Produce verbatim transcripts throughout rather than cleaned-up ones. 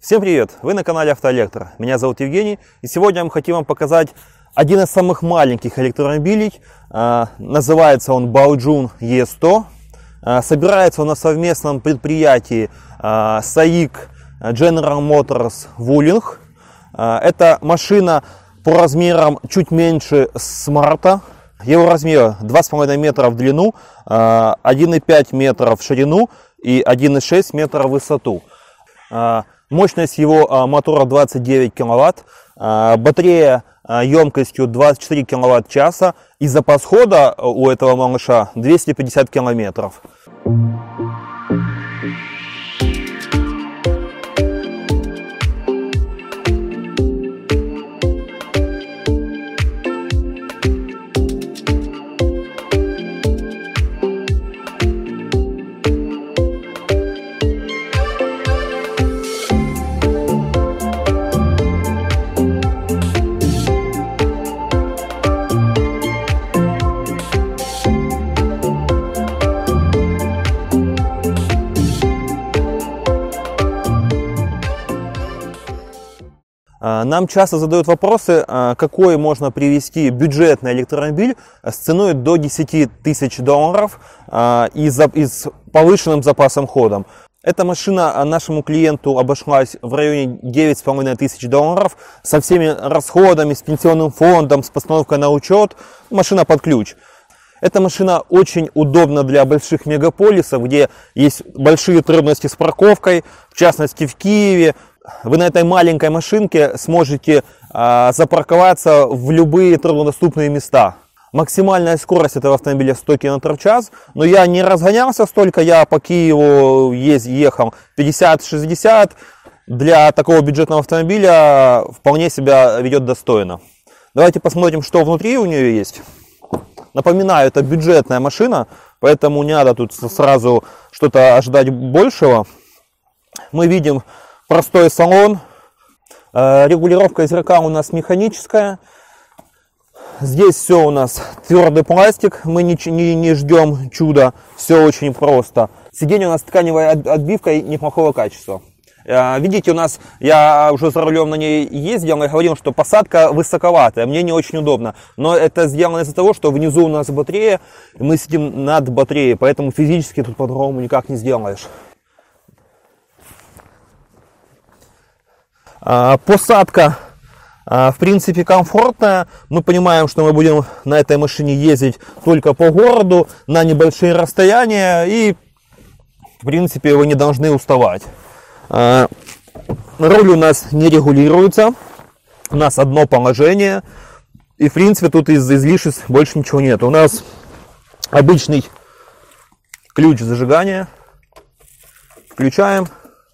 Всем привет! Вы на канале Автоэлектро. Меня зовут Евгений, и сегодня мы хотим вам показать один из самых маленьких электромобилей. А, называется он Baojun и сто. А, собирается он на совместном предприятии а, саик General Motors Wuling. А, это машина по размерам чуть меньше Смарта. Его размер два с половиной метра в длину, а, один и пять метров в ширину и один и шесть метра в высоту. А, Мощность его а, мотора двадцать девять киловатт, а, батарея а, емкостью двадцать четыре киловатт-часа и запас хода у этого малыша двести пятьдесят километров. Нам часто задают вопросы, какой можно привезти бюджетный электромобиль с ценой до десяти тысяч долларов и с повышенным запасом хода. Эта машина нашему клиенту обошлась в районе девяти с половиной тысяч долларов со всеми расходами, с пенсионным фондом, с постановкой на учет. Машина под ключ. Эта машина очень удобна для больших мегаполисов, где есть большие трудности с парковкой, в частности в Киеве. Вы на этой маленькой машинке сможете а, запарковаться в любые труднодоступные места. Максимальная скорость этого автомобиля сто километров в час, но я не разгонялся столько, я по Киеву есть, ехал пятьдесят-шестьдесят. Для такого бюджетного автомобиля вполне себя ведет достойно. Давайте посмотрим, что внутри у нее есть. Напоминаю, это бюджетная машина, поэтому не надо тут сразу что-то ожидать большего. Мы видим простой салон, регулировка зеркал у нас механическая. Здесь все у нас твердый пластик, мы не, не, не ждем чуда, все очень просто. Сиденье у нас тканевая отбивка и неплохого качества. Видите, у нас, я уже за рулем на ней ездил и говорил, что посадка высоковатая, мне не очень удобно. Но это сделано из-за того, что внизу у нас батарея, и мы сидим над батареей, поэтому физически тут по-другому никак не сделаешь. Посадка, в принципе, комфортная. Мы понимаем, что мы будем на этой машине ездить только по городу, на небольшие расстояния, и, в принципе, вы не должны уставать. Руль у нас не регулируется, у нас одно положение, и, в принципе, тут из излишеств больше ничего нет. У нас обычный ключ зажигания. Включаем.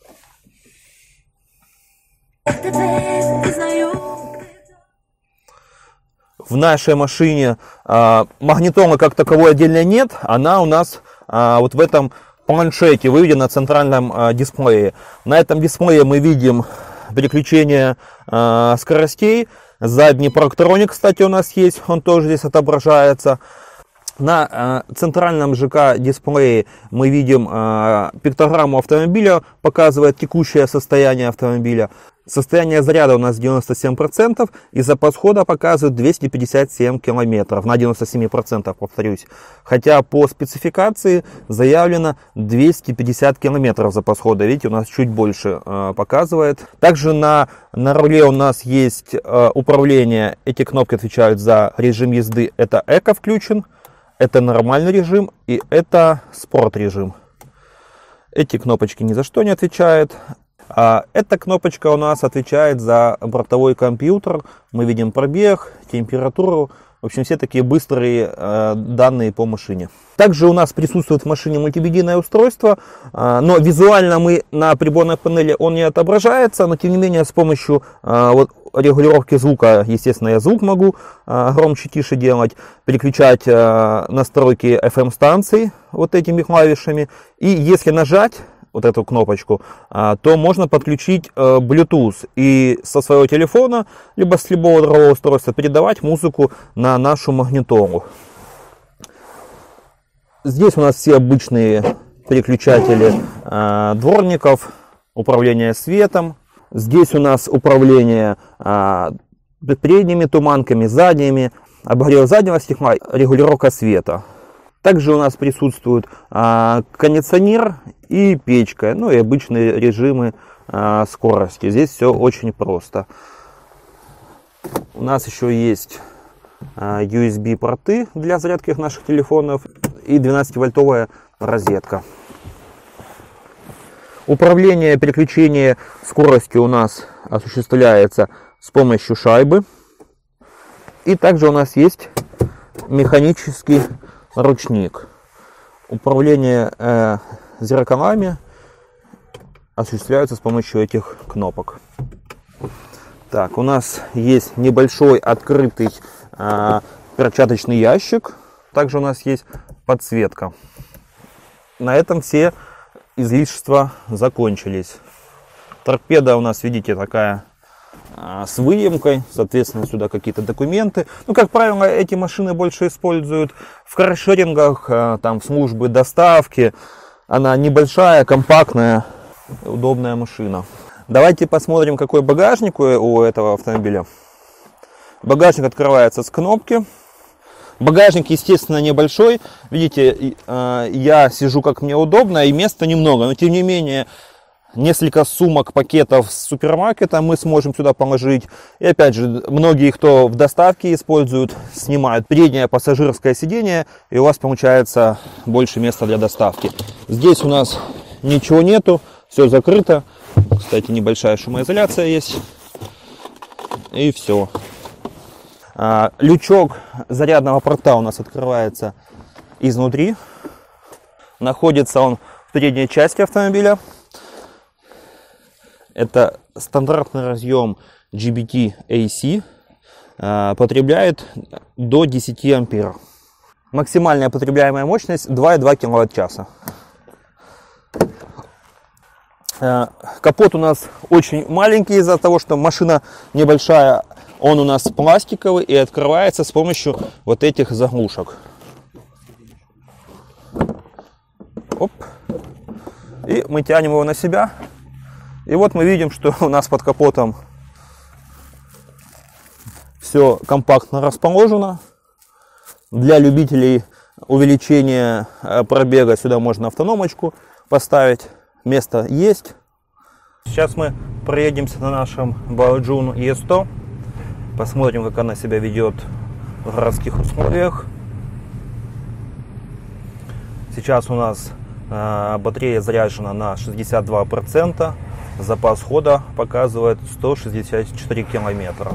В нашей машине а, магнитолы как таковой отдельно нет, она у нас а, вот в этом планшете выведена на центральном а, дисплее. На этом дисплее мы видим переключение а, скоростей. Задний парктроник, кстати, у нас есть, он тоже здесь отображается. На э, центральном ЖК дисплее мы видим э, пиктограмму автомобиля, показывает текущее состояние автомобиля. Состояние заряда у нас девяносто семь процентов и запас хода показывает двести пятьдесят семь километров, на девяноста семи процентах, повторюсь. Хотя по спецификации заявлено двести пятьдесят километров запас хода, видите, у нас чуть больше э, показывает. Также на, на руле у нас есть э, управление, эти кнопки отвечают за режим езды, это эко включен. Это нормальный режим и это спорт режим. Эти кнопочки ни за что не отвечают. А эта кнопочка у нас отвечает за бортовой компьютер. Мы видим пробег, температуру. В общем, все такие быстрые э, данные по машине. Также у нас присутствует в машине мультимедийное устройство, э, но визуально мы на приборной панели он не отображается, но тем не менее с помощью э, вот, регулировки звука, естественно, я звук могу э, громче, тише делать, переключать э, настройки эф эм станций вот этими клавишами. И если нажать вот эту кнопочку, то можно подключить Bluetooth и со своего телефона, либо с любого другого устройства передавать музыку на нашу магнитолу. Здесь у нас все обычные переключатели дворников, управление светом. Здесь у нас управление а, передними туманками, задними, обогрев заднего стекла, регулировка света. Также у нас присутствует а, кондиционер и печка, ну и обычные режимы а, скорости. Здесь все очень просто. У нас еще есть а, ю эс би порты для зарядки наших телефонов и двенадцативольтовая розетка. Управление, переключение скорости у нас осуществляется с помощью шайбы. И также у нас есть механический ручник. Управление э, зеркалами осуществляется с помощью этих кнопок. Так, у нас есть небольшой открытый э, перчаточный ящик. Также у нас есть подсветка. На этом все излишества закончились. Торпеда у нас, видите, такая а, с выемкой, соответственно, сюда какие-то документы. Ну, как правило, эти машины больше используют в каршерингах, а, там, в службе доставки. Она небольшая, компактная, удобная машина. Давайте посмотрим, какой багажник у этого автомобиля. Багажник открывается с кнопки. Багажник, естественно, небольшой. Видите, я сижу как мне удобно, и места немного. Но, тем не менее, несколько сумок, пакетов с супермаркета мы сможем сюда положить. И, опять же, многие, кто в доставке используют, снимают переднее пассажирское сиденье, и у вас получается больше места для доставки. Здесь у нас ничего нету, все закрыто. Кстати, небольшая шумоизоляция есть. И все. Лючок зарядного порта у нас открывается изнутри. Находится он в передней части автомобиля. Это стандартный разъем джи би ти эй си. Потребляет до десяти ампер. Максимальная потребляемая мощность два и два киловатт-часа. Капот у нас очень маленький из-за того, что машина небольшая. Он у нас пластиковый и открывается с помощью вот этих заглушек. Оп. И мы тянем его на себя. И вот мы видим, что у нас под капотом все компактно расположено. Для любителей увеличения пробега сюда можно автономочку поставить. Место есть. Сейчас мы проедемся на нашем Baojun и сто. Посмотрим, как она себя ведет в городских условиях. Сейчас у нас э, батарея заряжена на шестьдесят два процента. Запас хода показывает сто шестьдесят четыре километра.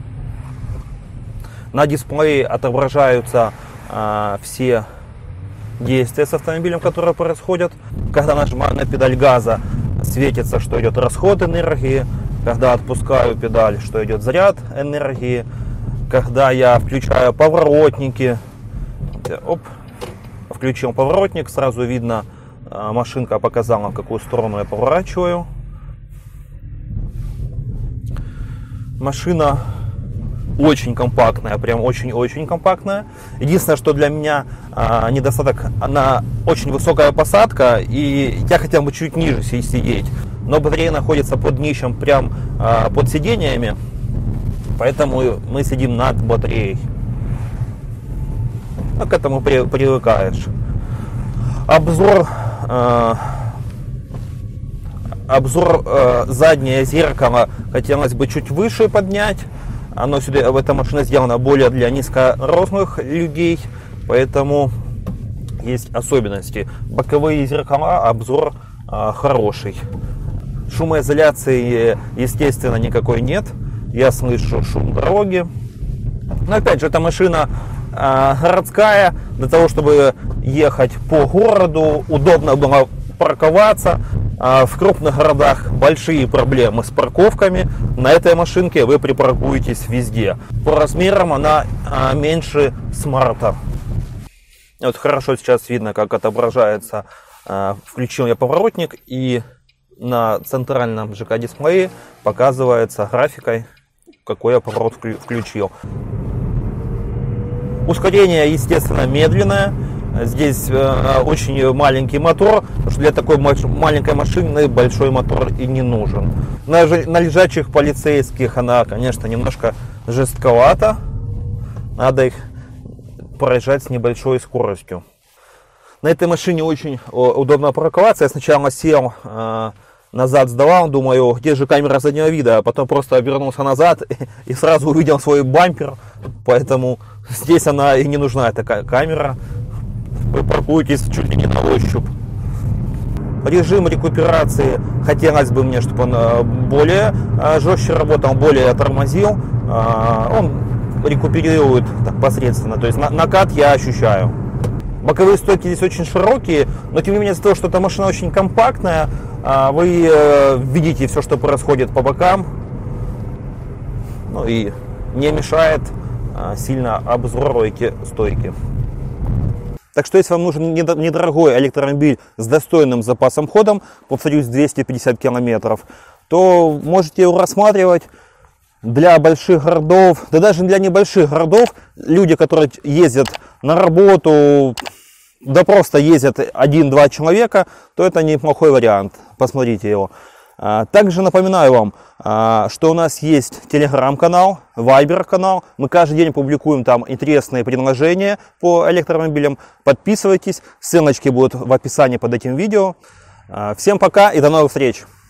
На дисплее отображаются э, все действия с автомобилем, которые происходят. Когда нажимаю на педаль газа, светится, что идет расход энергии. Когда отпускаю педаль, что идет заряд энергии. Когда я включаю поворотники, оп, включил поворотник, сразу видно, машинка показала, в какую сторону я поворачиваю. Машина очень компактная, прям очень-очень компактная. Единственное, что для меня а, недостаток, она очень высокая посадка, и я хотел бы чуть ниже сидеть. Но батарея находится под днищем, прям а, под сидениями, поэтому мы сидим над батареей. Ну, к этому при, привыкаешь. Обзор, э, обзор э, заднее зеркало хотелось бы чуть выше поднять. Оно сюда, в эта машина сделана более для низкорослых людей, поэтому есть особенности. Боковые зеркала, обзор э, хороший. Шумоизоляции, естественно, никакой нет. Я слышу шум дороги. Но опять же, эта машина э, городская. Для того, чтобы ехать по городу, удобно было парковаться. Э, в крупных городах большие проблемы с парковками. На этой машинке вы припаркуетесь везде. По размерам она э, меньше смарта. Вот хорошо сейчас видно, как отображается. Э, включил я поворотник, и на центральном ЖК-дисплее показывается графикой, какой я поворот включил. Ускорение, естественно, медленное. Здесь э, очень маленький мотор, потому что для такой маленькой машины большой мотор и не нужен. На, на лежачих полицейских она, конечно, немножко жестковата. Надо их проезжать с небольшой скоростью. На этой машине очень удобно парковаться. Я сначала сел, э, назад сдавал, думаю, где же камера заднего вида, а потом просто обернулся назад и сразу увидел свой бампер. Поэтому здесь она и не нужна, эта камера. Вы паркуетесь чуть ли не на ощупь. Режим рекуперации хотелось бы мне, чтобы он более жестче работал, более тормозил. Он рекуперирует так посредственно, то есть накат я ощущаю. Боковые стойки здесь очень широкие, но тем не менее из-за того, что эта машина очень компактная, вы видите все, что происходит по бокам, ну и не мешает сильно обзору эти стойки. Так что если вам нужен недорогой электромобиль с достойным запасом хода, повторюсь, двести пятьдесят километров, то можете его рассматривать для больших городов, да даже для небольших городов. Люди, которые ездят на работу, да просто ездят один-два человека, то это неплохой вариант. Посмотрите его. Также напоминаю вам, что у нас есть телеграм-канал, вайбер-канал. Мы каждый день публикуем там интересные предложения по электромобилям. Подписывайтесь, ссылочки будут в описании под этим видео. Всем пока и до новых встреч!